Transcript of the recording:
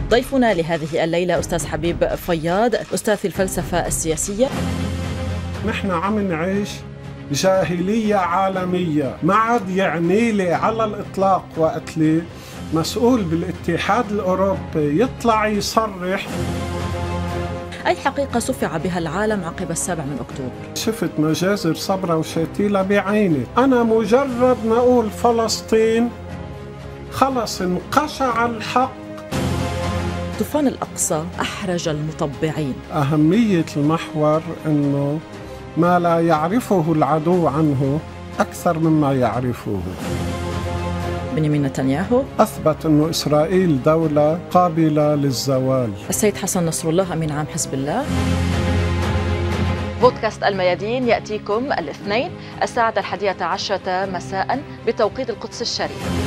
ضيفنا لهذه الليلة أستاذ حبيب فياض، أستاذ في الفلسفة السياسية. نحن عم نعيش جاهلية عالمية، ما عاد يعني لي على الإطلاق وقت لي مسؤول بالاتحاد الأوروبي يطلع يصرح. أي حقيقة صفع بها العالم عقب 7 أكتوبر؟ شفت مجازر صبرا وشتيلة بعيني. أنا مجرد ما أقول فلسطين خلص انقشع الحق. طوفان الأقصى أحرج المطبعين. أهمية المحور أنه ما لا يعرفه العدو عنه أكثر مما يعرفه. بنيامين نتنياهو أثبت أن إسرائيل دولة قابلة للزوال. السيد حسن نصر الله أمين عام حزب الله. بودكاست الميادين يأتيكم الاثنين الساعة 11:10 مساء بتوقيت القدس الشريف.